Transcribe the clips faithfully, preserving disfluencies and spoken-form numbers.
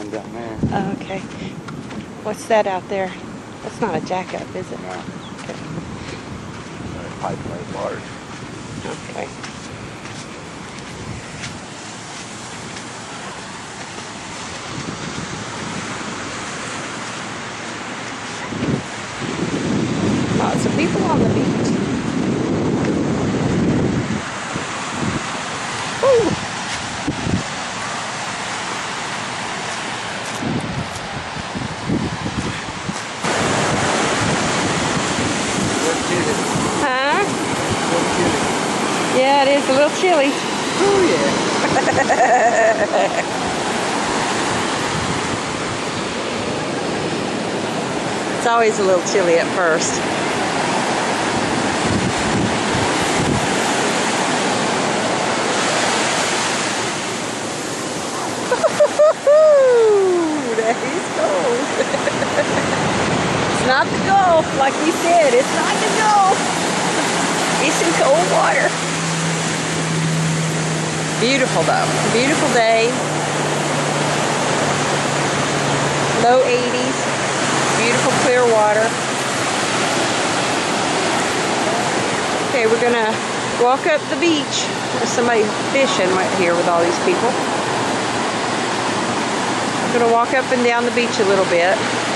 one down there. Oh, okay. What's that out there? That's not a jackup, is it? No. Okay. Uh, pipeline barge. Okay. Lots of people on the beach. Woo! Huh? Yeah, it is a little chilly. Oh yeah. It's always a little chilly at first. There he's cold. It's not the Gulf, like we said. It's not the Gulf. It's in cold water. Beautiful though. Beautiful day. Low eighties. Beautiful clear water. Okay, we're gonna walk up the beach. There's somebody fishing right here with all these people. We're gonna walk up and down the beach a little bit.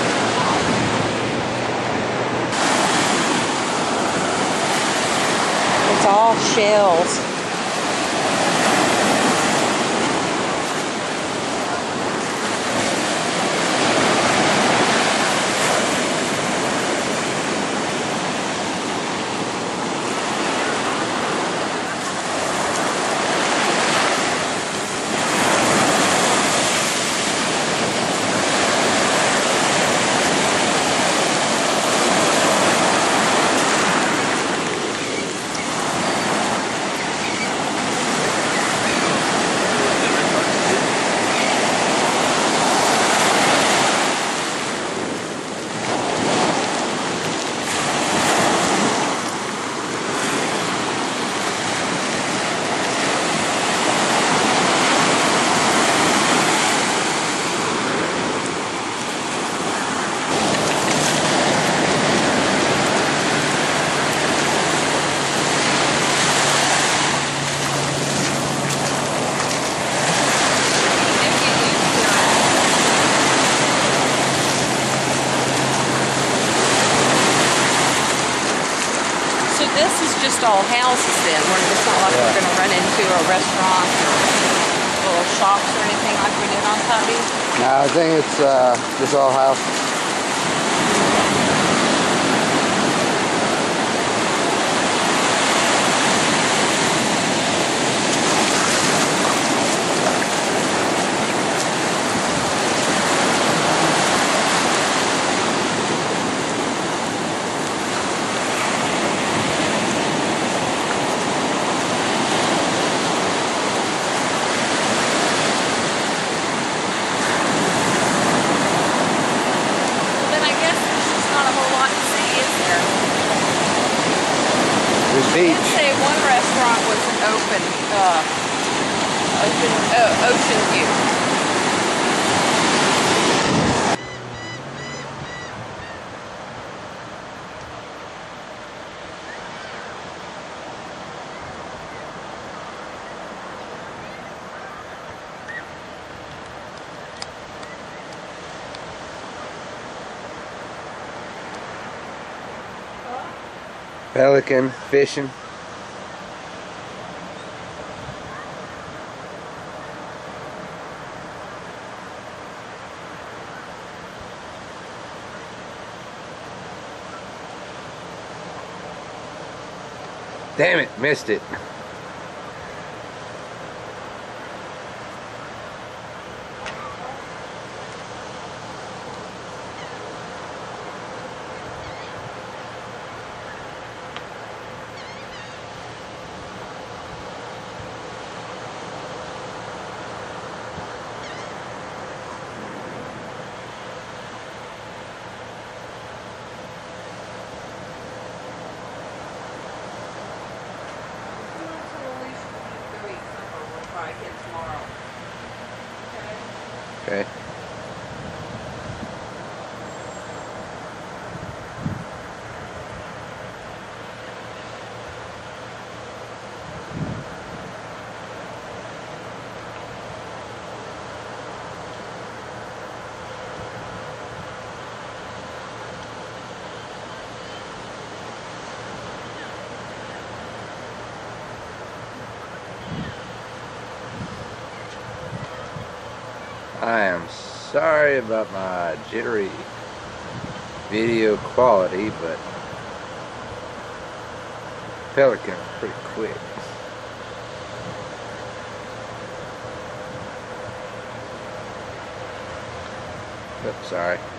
It's all shells. This is just all houses then. We're, it's not like yeah. we're going to run into a restaurant or little shops or anything like we did on Top Beach. No, I think it's uh, just all houses. Beach. I did say one restaurant was open, uh, open, uh, Ocean View. Pelican fishing. Damn it, missed it. Sorry about my jittery video quality, but Pelican is pretty quick. Oops, sorry.